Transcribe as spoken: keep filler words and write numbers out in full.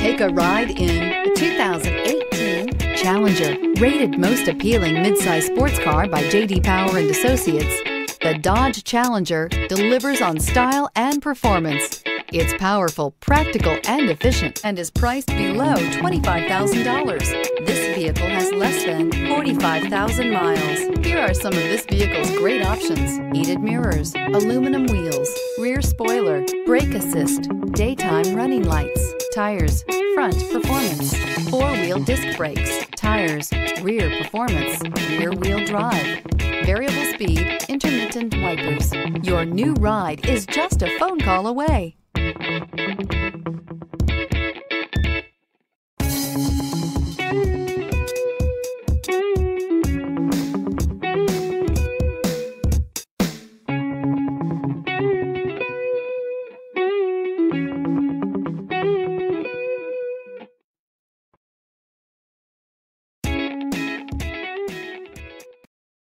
Take a ride in the two thousand eighteen Challenger. Rated most appealing midsize sports car by J D Power and Associates, the Dodge Challenger delivers on style and performance. It's powerful, practical, and efficient, and is priced below twenty-five thousand dollars. This vehicle has less than forty-five thousand miles. Here are some of this vehicle's great options: heated mirrors, aluminum wheels, rear spoiler, brake assist, daytime running lights, tires, front performance, four-wheel disc brakes, tires, rear performance, rear-wheel drive, variable speed, intermittent wipers. Your new ride is just a phone call away.